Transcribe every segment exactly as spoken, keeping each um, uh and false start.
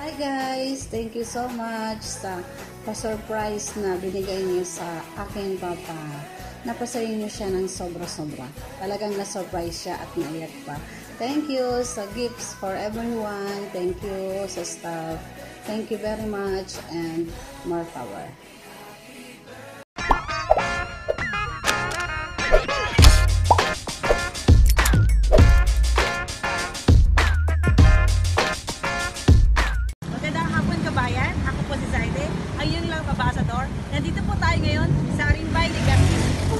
Hi guys! Thank you so much sa pa-surprise na binigay niyo sa aking papa. Napasaya niyo siya ng sobra-sobra. Talagang na-surprise siya at naiyak pa. Thank you sa gifts for everyone. Thank you sa staff. Thank you very much and more power. Nandito po tayo ngayon sa Arimbay, Legazpi.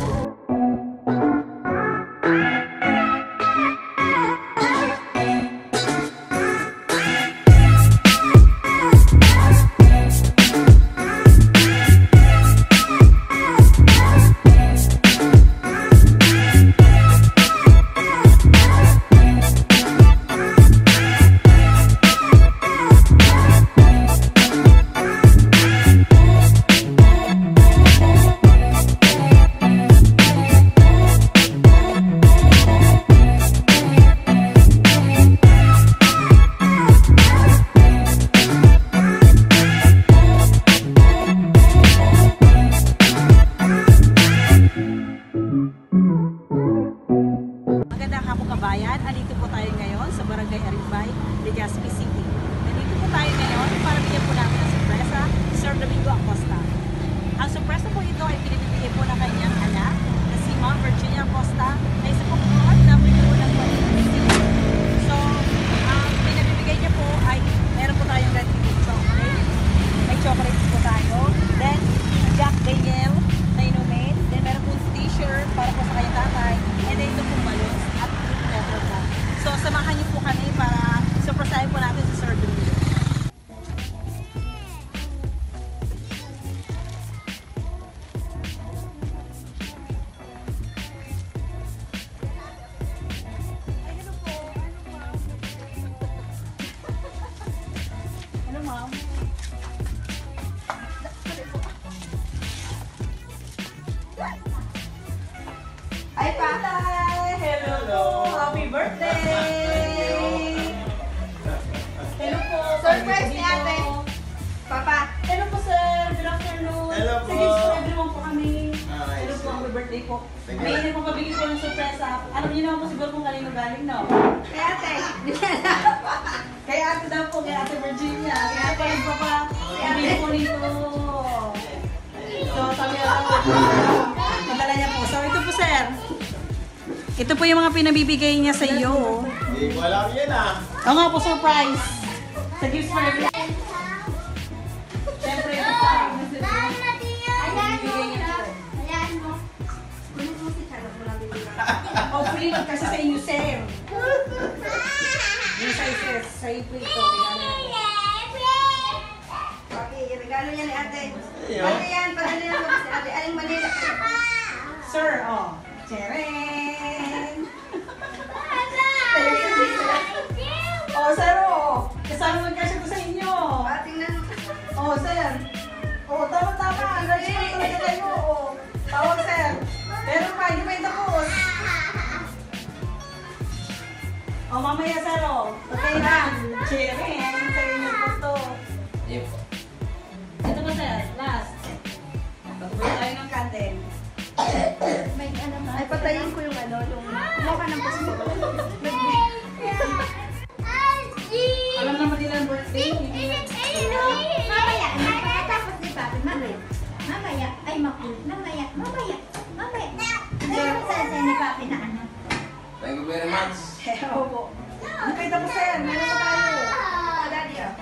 Kabayan, andito po tayo ngayon sa Barangay Arimbay, Legazpi City. Nandito po tayo ngayon para bigyan po namin ang sorpresa si Sir Domingo Acosta. Ang sorpresa po ito ay pinibigay po ng kanyang anak na si Ma'am Vhirginia Acosta na isa pong buwan na pinibigay ng City. So, ang pinabibigay niya po ay meron po tayong red chocolate. May chocolates po tayo. Then, Jack Daniel na inumin. Then, meron po t-shirt para po sa kanyang tatay. And then, ito pong balloons at so, samahan niyo po kami para surprisehin po natin si Sir Domingo. Ay, ano po? Ano, ma'am? Ano, ma'am? Ay, patay! Hello! Happy birthday! Hello po! Surprise ni ate! Papa! Hello po, sir! Good afternoon! Hello po! Sige, for everyone po kami. Ah, Hello po, sige. happy birthday po. Thank you. May hindi po pabigay po ng surpresa. Alam niyo naman po siguro kung kanino galing, no? Kay ate! Kay ate daw po, kay ate Vhirginia. Kay ate nagpapa. Hindi po nito. So, sabi na madala niya po. So, ito po, sir. Ito po yung mga pinabibigay niya sa iyo. Hindi ko alam yan ah. Oo nga po, surprise. Sa gifts for everyone. Siyempre, ito po. Ayan mo! Ayan mo! Kunin mo si Charot mo lang bibigyan. Hopefully, wag kasi sa inyo, sir. Yung sizes, sa iyo po ito. Okay, regalo niya ni ate. Ano yan? Padali lang mo si ate. Aling Manila. Sir, oh. Cheren! Oh, sir, oh. Kasama magkasya ko sa inyo. Ah, tingnan mo. Oh, sir. Oh, tama-tama. Large pa talaga kayo. Oh. Tawag, sir. Pero pa, hindi pa yung tapos. Oh, mamaya, sir, oh. Okay lang. Cheren. Sa inyo po to. Ito pa, sir. Last. Pagpapit tayo ng candle. May ano ma? Ay, patayin ko yung ano, yung mukha ng pasko. Alam naman nila ang birthday. Mamaya, tapos ni Papi, mamaya. Mamaya, ay makulit. Mamaya, mamaya, mamaya. Meron sa sa ni Papi na ano. Thank you very much. Hello po. Ano kayo tapos, sir? Meron pa tayo. Ah, daddy, ah.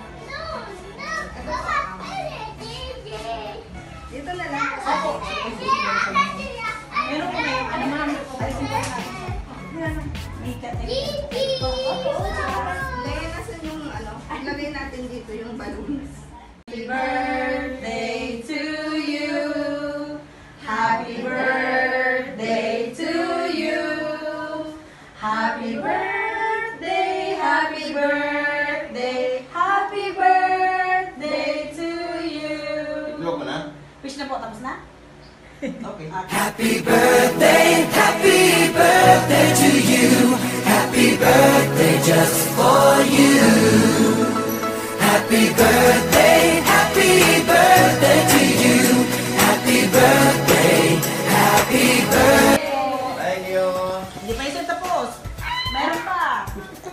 Dito na lang. Opo. Meron po kayo. Ano ma'am? Alisin po natin. May katin. Lagyan natin yung ano, lagyan natin dito yung balloons. Happy birthday to you. Happy birthday to you. Happy birthday, happy birthday, happy birthday to you. Ito ko na? Wish na po, tapos na? Okay. Happy birthday, happy birthday to you. Happy birthday just for you. Happy birthday, happy birthday to you. Happy birthday, happy birthday. Thank you. Hindi pa isa tapos. Meron pa.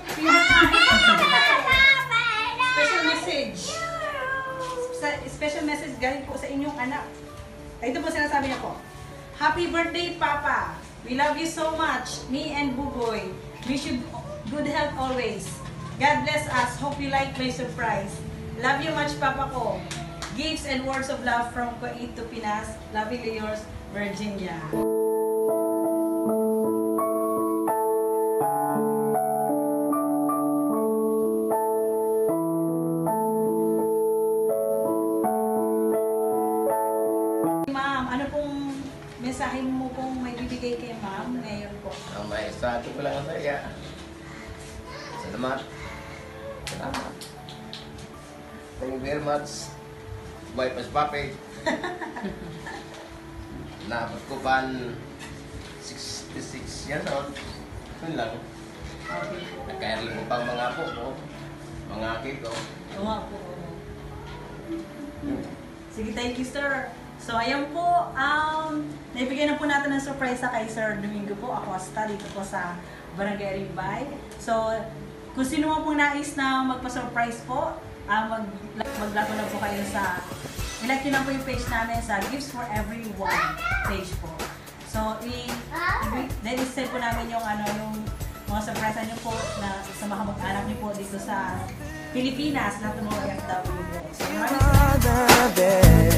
Special message. Sa- Special message galing po sa inyong anak. Ito po sinasabi niya po. Happy birthday, Papa. We love you so much. Me and Buboy. Wish you good health always. God bless us. Hope you like my surprise. Love you much, Papa ko. Gifts and words of love from Kuwait to Pinas. Lovingly yours, Virginia. Ma'am, ano pong mensahe mo pong may bibigay kay ma'am ngayon po? Ang may sa atin ko lang ang saya. Salamat. Salamat. Thank you very much. Buhay pa si Papi. Naabot ko pan sixty-six years old. Yun lang. Nagkairli ko pang mga apo ko. Mga aki ko. Oo nga po. Sige, thank you, sir. So, ayan po, um, naibigay na po natin ng surprise kay Sir Domingo po, Acosta, dito po sa Barangay Rimbay. So, kung sino mo po nais na magpa-surprise po, uh, mag maglato lang po kayo sa, ilike nyo lang po yung page namin sa Gifts for Everyone page po. So, i-send po namin yung, ano, yung mga surprise nyo po na, sa mga mag-anak nyo po dito sa Pilipinas na tumulong F W. So, maraming salamat.